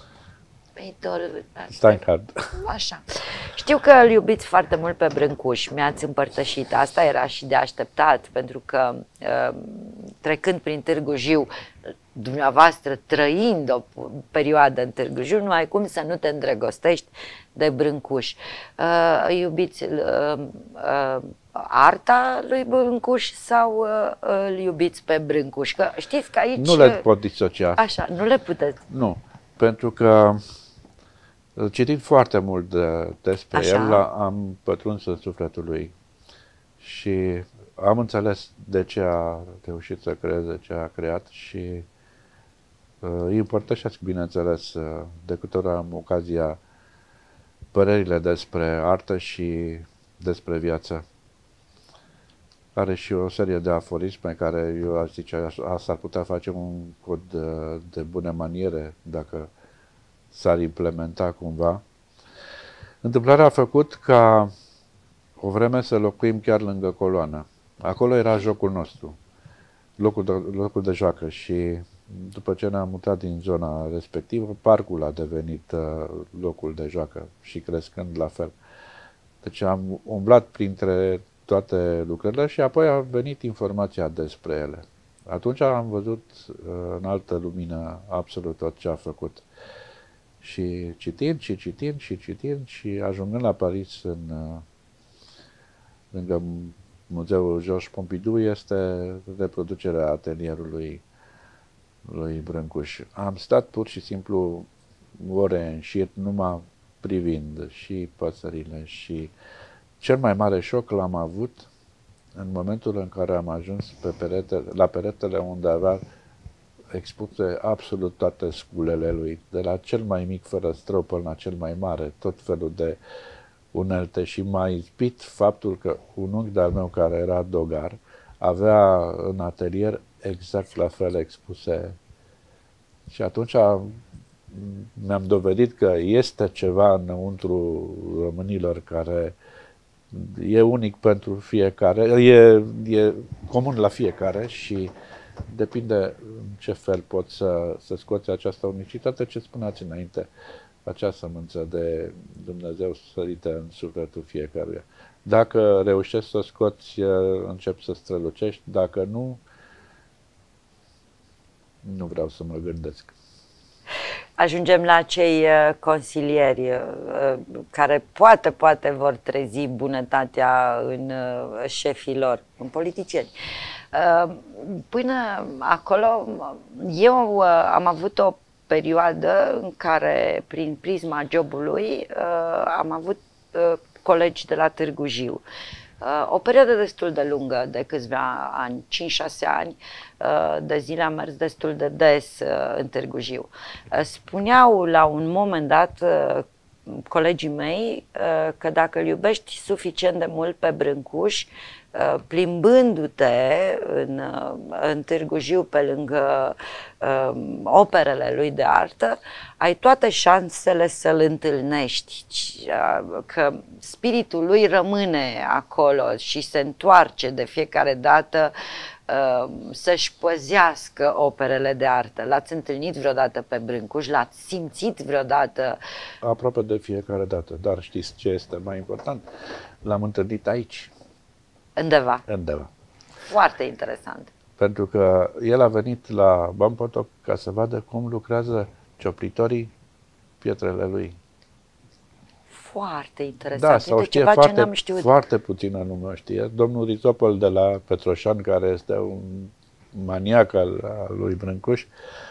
Stai hard. Așa. Știu că îl iubiți foarte mult pe Brâncuș, mi-ați împărtășit, asta era și de așteptat, pentru că trecând prin Târgu Jiu, dumneavoastră trăind o perioadă în Târgu Jiu, nu ai cum să nu te îndrăgostești de Brâncuș. Iubiți arta lui Brâncuș sau îl iubiți pe Brâncuș? Că știți că aici... Nu le pot disocia. Așa, nu le puteți. Nu, pentru că citind foarte mult despre Așa. el, am pătruns în sufletul lui și am înțeles de ce a reușit să creeze ce a creat și îi împărtășesc, bineînțeles, de câte ori am ocazia, părerile despre artă și despre viață. Are și o serie de aforisme care eu aș zice, asta ar putea face un cod de bune maniere dacă s-ar implementa cumva. Întâmplarea a făcut ca o vreme să locuim chiar lângă coloană. Acolo era jocul nostru, locul de joacă și după ce ne-am mutat din zona respectivă, parcul a devenit locul de joacă și crescând la fel. Deci am umblat printre toate lucrările și apoi a venit informația despre ele. Atunci am văzut în altă lumină absolut tot ce a făcut. Și citind și ajungând la Paris lângă Muzeul Georges Pompidou este reproducerea atelierului lui Brâncuș. Am stat pur și simplu ore în șir numai privind și păsările și cel mai mare șoc l-am avut în momentul în care am ajuns la peretele unde avea expuse absolut toate sculele lui, de la cel mai mic fără strău până la cel mai mare, tot felul de unelte și m-a izbit faptul că un unchi de-al meu care era dogar avea în atelier exact la fel expuse și atunci mi-am dovedit că este ceva înăuntru românilor care e unic pentru fiecare, e comun la fiecare și depinde în ce fel poți să scoți această unicitate, ce spuneați înainte, acea sămânță de Dumnezeu sărită în sufletul fiecăruia. Dacă reușești să o scoți, începi să strălucești, dacă nu, nu vreau să mă gândesc. Ajungem la cei consilieri care poate vor trezi bunătatea în șefii lor, în politicieni. Până acolo, eu am avut o perioadă în care, prin prisma jobului, am avut colegi de la Târgu Jiu. O perioadă destul de lungă, de câțiva ani, 5-6 ani de zile am mers destul de des în Târgu Jiu. Spuneau la un moment dat colegii mei că dacă îl iubești suficient de mult pe Brâncuș, plimbându-te în Târgu Jiu pe lângă operele lui de artă, ai toate șansele să-l întâlnești, că spiritul lui rămâne acolo și se întoarce de fiecare dată să-și păzească operele de artă. L-ați întâlnit vreodată pe Brâncuș? L-ați simțit vreodată? Aproape de fiecare dată, dar știți ce este mai important? L-am întâlnit aici. Undeva. Undeva. Foarte interesant. Pentru că el a venit la Ban Potoc ca să vadă cum lucrează cioplitorii pietrele lui. foarte interesant. Da, sau uite, știe ceva foarte, ce n-am știut. foarte puțină lume știe. Domnul Rizopol de la Petroșan, care este un maniac al lui Brâncuș,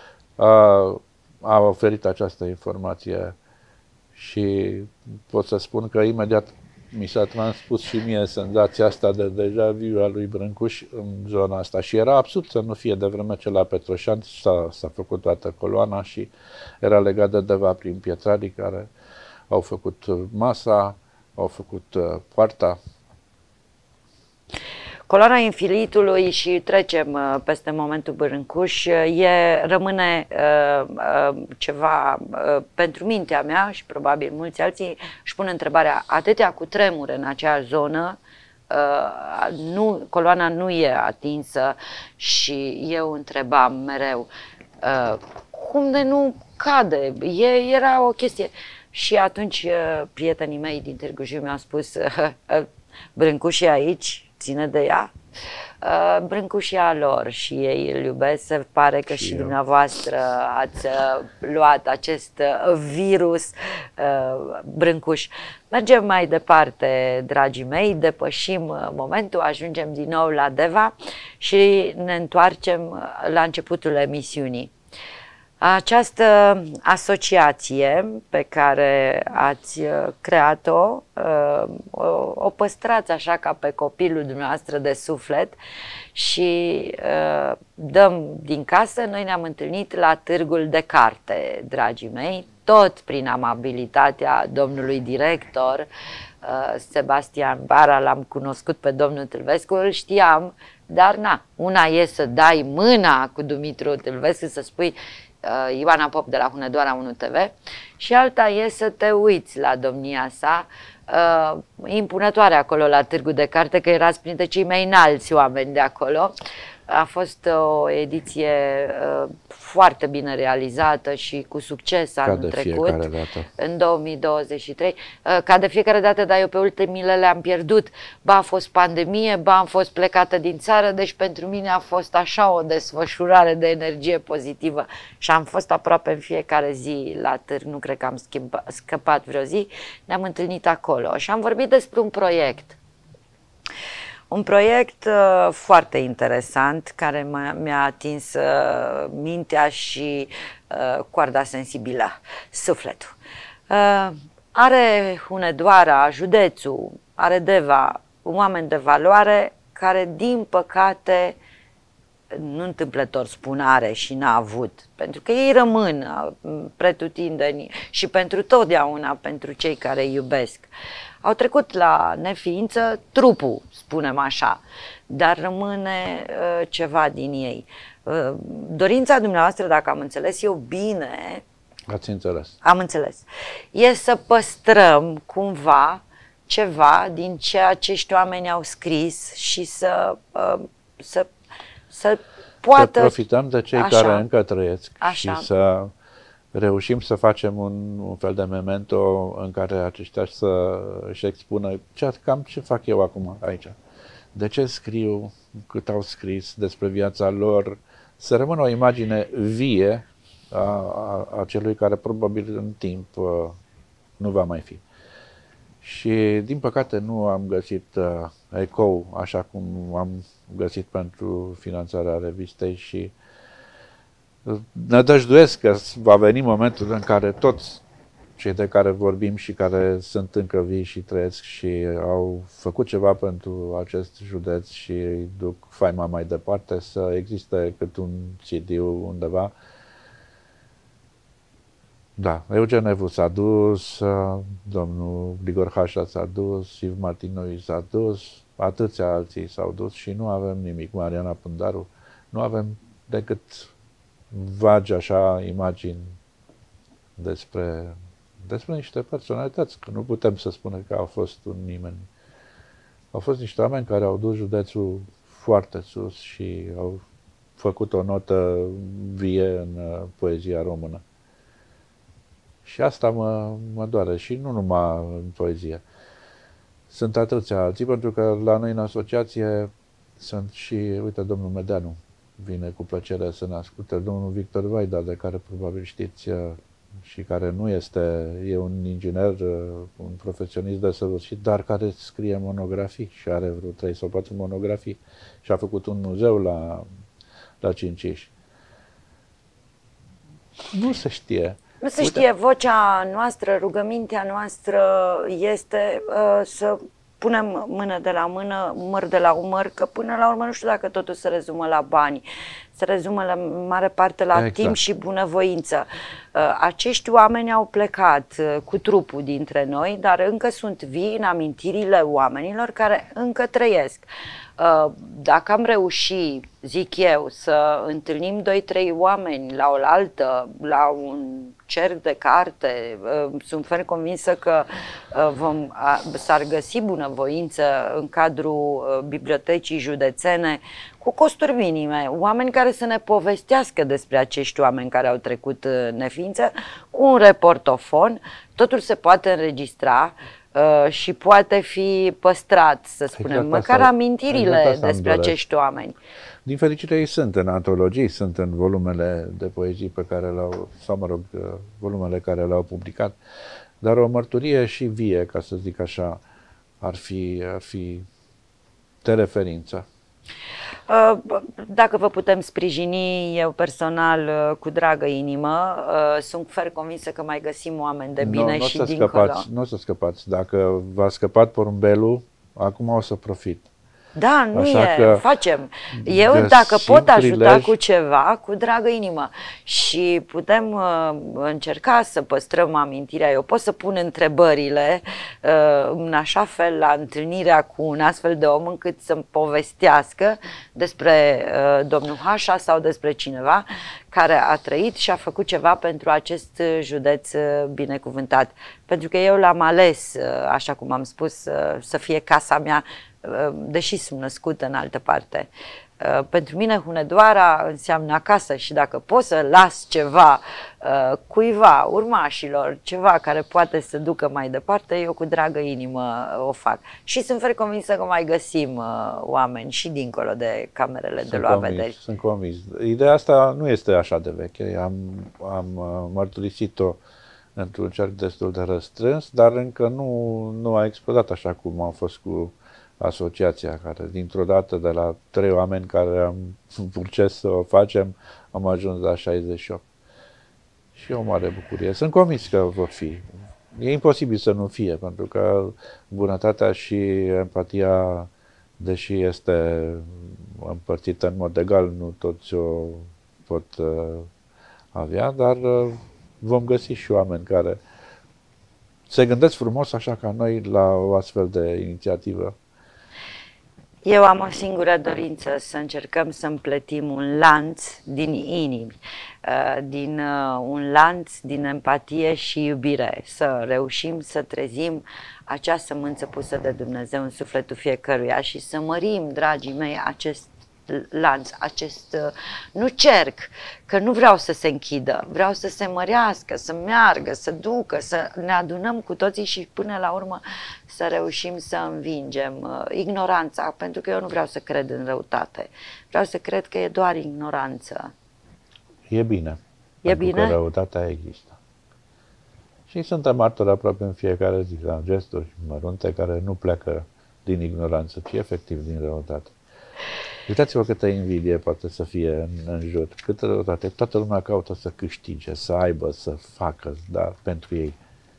a oferit această informație și pot să spun că imediat mi s-a transpus și mie senzația asta de deja viu a lui Brâncuș în zona asta. Și era absurd să nu fie, de vreme ce la Petroșan s-a făcut toată coloana și era legat de undeva prin pietrarii care au făcut masa, au făcut poarta. Coloana infinitului și trecem peste momentul Brâncuș, rămâne ceva pentru mintea mea și probabil mulți alții își pun întrebarea, atâtea cutremure în acea zonă, coloana nu e atinsă și eu întrebam mereu cum de nu cade, era o chestie. Și atunci prietenii mei din Târgu Jiu mi-au spus Brâncuș e aici, ține de ea. Brâncuș e a lor și ei îl iubesc. Se pare că și dumneavoastră ați luat acest virus Brâncuș. Mergem mai departe, dragii mei, depășim momentul, ajungem din nou la Deva și ne întoarcem la începutul emisiunii. Această asociație pe care ați creat-o, o păstrați așa ca pe copilul dumneavoastră de suflet și dăm din casă. Noi ne-am întâlnit la Târgul de Carte, dragii mei, tot prin amabilitatea domnului director Sebastian Bara. L-am cunoscut pe domnul Tâlvescu, îl știam, dar na, una e să dai mâna cu Dumitru Tâlvescu, să spui Ioana Pop de la Hunedoara 1 TV și alta e să te uiți la domnia sa, impunătoare acolo la Târgu de Carte, că erați printre cei mai înalți oameni de acolo. A fost o ediție foarte bine realizată și cu succes anul trecut, în 2023. Ca de fiecare dată, dar eu pe ultimile le-am pierdut. Ba a fost pandemie, ba am fost plecată din țară, deci pentru mine a fost așa o desfășurare de energie pozitivă și am fost aproape în fiecare zi la Târg, nu cred că am scăpat vreo zi. Ne-am întâlnit acolo și am vorbit despre un proiect. Un proiect foarte interesant care mi-a atins mintea și coarda sensibilă, sufletul. Are Hunedoara, județul, are Deva, oameni de valoare care, din păcate, nu întâmplător spun are și n-a avut, pentru că ei rămân pretutindeni și pentru totdeauna, pentru cei care iubesc. Au trecut la neființă trupul, spunem așa, dar rămâne ceva din ei. Dorința dumneavoastră, dacă am înțeles eu bine... Ați înțeles. Am înțeles. E să păstrăm cumva ceva din ceea ce acești oameni au scris și să poată... Să profităm de cei așa, care încă trăiesc așa, și să reușim să facem un fel de memento în care aceștia să-și expună cam ce fac eu acum aici. De ce scriu, cât au scris despre viața lor, să rămână o imagine vie a celui care probabil în timp nu va mai fi. Și din păcate nu am găsit ecou așa cum am găsit pentru finanțarea revistei și nădăjduiesc că va veni momentul în care toți cei de care vorbim și care sunt încă vii și trăiesc și au făcut ceva pentru acest județ și îi duc faima mai departe, să existe cât un CD undeva. Da, Eugen Evu s-a dus, domnul Grigor Hașa s-a dus, Iv Martinovici s-a dus, atâția alții s-au dus și nu avem nimic. Mariana Pândaru, nu avem decât vagi așa imagini despre niște personalități, că nu putem să spunem că au fost un nimeni. Au fost niște oameni care au dus județul foarte sus și au făcut o notă vie în poezia română. Și asta mă doare și nu numai în poezie. Sunt atâția alții, pentru că la noi în asociație sunt și, uite, domnul Medeanu vine cu plăcere să ne asculte, domnul Victor Vaida, de care probabil știți și care nu e un inginer, un profesionist desăvârșit, dar care scrie monografii și are vreo 3 sau 4 monografii și a făcut un muzeu la Cinciș. Nu se știe. Nu se știe, vocea noastră, rugămintea noastră este să punem mână de la mână, umăr de la umăr, că până la urmă nu știu dacă totul se rezumă la bani, se rezumă la mare parte la timp și bunăvoință. Acești oameni au plecat cu trupul dintre noi, dar încă sunt vii în amintirile oamenilor care încă trăiesc. Dacă am reușit, zic eu, să întâlnim 2-3 oameni la oaltă, la un cerc de carte, sunt ferm convinsă că s-ar găsi bunăvoință în cadrul bibliotecii județene cu costuri minime, oameni care să ne povestească despre acești oameni care au trecut neființă, cu un reportofon, totul se poate înregistra și poate fi păstrat, să spunem, măcar amintirile despre acești oameni. Din fericire ei sunt în antologii, sunt în volumele de poezii pe care le-au, sau mă rog, volumele care le-au publicat, dar o mărturie și vie, ca să zic așa, ar fi de referință. Dacă vă putem sprijini, eu personal, cu dragă inimă, sunt ferm convinsă că mai găsim oameni de bine și dincolo. Nu o să scăpați. Dacă v-a scăpat porumbelul, acum o să profit. Da, facem. Eu, dacă pot ajuta cu ceva, cu dragă inimă, și putem încerca să păstrăm amintirea, eu pot să pun întrebările în așa fel la întâlnirea cu un astfel de om încât să-mi povestească despre domnul Hașa sau despre cineva care a trăit și a făcut ceva pentru acest județ binecuvântat. Pentru că eu l-am ales, așa cum am spus, să fie casa mea, deși sunt născută în altă parte. Pentru mine Hunedoara înseamnă acasă și dacă pot să las ceva cuiva, urmașilor, ceva care poate să ducă mai departe, eu cu dragă inimă o fac. Și sunt ferm convinsă că mai găsim oameni și dincolo de camerele de luat vederi. Sunt convins. Ideea asta nu este așa de veche. Am mărturisit-o într-un cerc destul de răstrâns, dar încă nu a explodat așa cum a fost cu asociația, care dintr-o dată de la 3 oameni care am purces să o facem, am ajuns la 68. Și o mare bucurie. Sunt convins că vor fi. E imposibil să nu fie, pentru că bunătatea și empatia, deși este împărțită în mod egal, nu toți o pot avea, dar vom găsi și oameni care se gândesc frumos, așa ca noi, la o astfel de inițiativă. Eu am o singură dorință, să încercăm să împletim un lanț din inimi, un lanț din empatie și iubire, să reușim să trezim acea sămânță pusă de Dumnezeu în sufletul fiecăruia și să mărim, dragii mei, acest lanț, nu cerc, că nu vreau să se închidă, vreau să se mărească, să meargă, să ducă, să ne adunăm cu toții și până la urmă să reușim să învingem ignoranța, pentru că eu nu vreau să cred în răutate, vreau să cred că e doar ignoranță. E bine. E bine? Că răutatea există. Și suntem martori aproape în fiecare zi la gesturi mărunte care nu pleacă din ignoranță, ci efectiv din răutate. Uitați-vă câtă invidie poate să fie în jur, câtă răutate. Toată lumea caută să câștige, să aibă, să facă, dar pentru ei.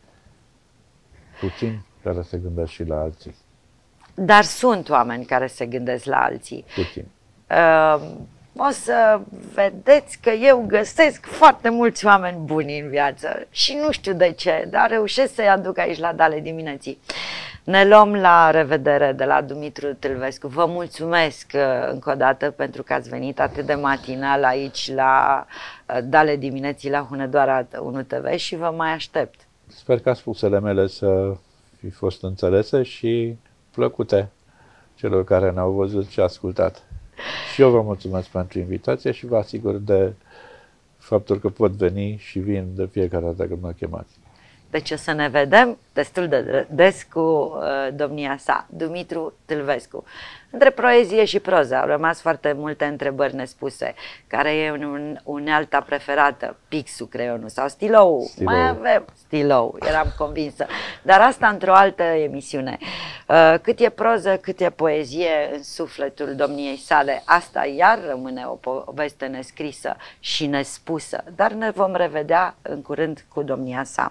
Puțini care se gândesc și la alții. Dar sunt oameni care se gândesc la alții. Puțini. O să vedeți că eu găsesc foarte mulți oameni buni în viață și nu știu de ce, dar reușesc să-i aduc aici la Dale Dimineții. Ne luăm la revedere de la Dumitru Tâlvescu. Vă mulțumesc încă o dată pentru că ați venit atât de matinal aici la Dale Dimineții la Hunedoara 1 TV și vă mai aștept. Sper ca spusele mele să fi fost înțelese și plăcute celor care ne-au văzut și ascultat. Și eu vă mulțumesc pentru invitație și vă asigur de faptul că pot veni și vin de fiecare dată când mă chemați. Deci o să ne vedem destul de des cu domnia sa, Dumitru Tâlvescu. Între poezie și proză au rămas foarte multe întrebări nespuse. Care e unealta preferată? Pixul, creionul sau stilou? Mai avem stilou, eram convinsă. Dar asta într-o altă emisiune. Cât e proză, cât e poezie în sufletul domniei sale, asta iar rămâne o poveste nescrisă și nespusă. Dar ne vom revedea în curând cu domnia sa.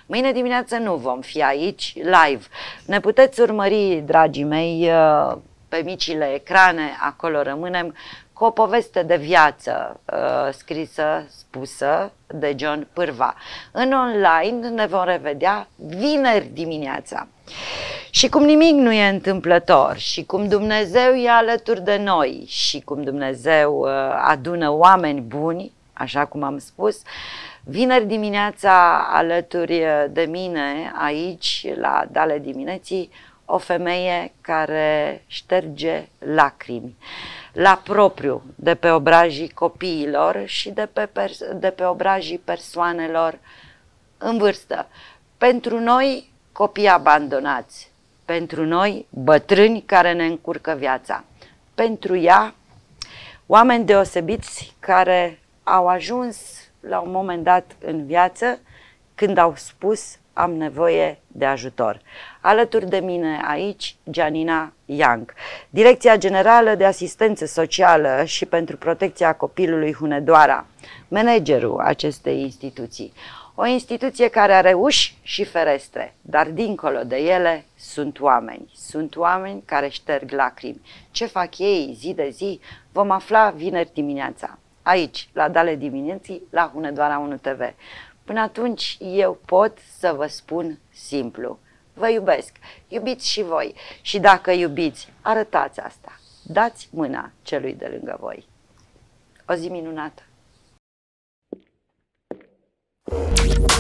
Mâine dimineață nu vom fi aici live. Ne puteți urmări, dragii mei, pe micile ecrane, acolo rămânem, cu o poveste de viață scrisă, spusă de John Pârva. În online ne vom revedea vineri dimineața. Și cum nimic nu e întâmplător și cum Dumnezeu e alături de noi și cum Dumnezeu adună oameni buni, așa cum am spus, vineri dimineața alături de mine aici la Dale Dimineții o femeie care șterge lacrimi la propriu de pe obrajii copiilor și de pe obrajii persoanelor în vârstă. Pentru noi copii abandonați, pentru noi bătrâni care ne încurcă viața, pentru ea oameni deosebiți care au ajuns la un moment dat în viață când au spus am nevoie de ajutor. Alături de mine aici, Gianina Young, Direcția Generală de Asistență Socială și pentru Protecția Copilului Hunedoara, managerul acestei instituții. O instituție care are uși și ferestre, dar dincolo de ele sunt oameni. Sunt oameni care șterg lacrimi. Ce fac ei zi de zi vom afla vineri dimineața, aici, la Dale Dimineții, la Hunedoara 1 TV. Până atunci eu pot să vă spun simplu. Vă iubesc, iubiți și voi. Și dacă iubiți, arătați asta. Dați mâna celui de lângă voi. O zi minunată!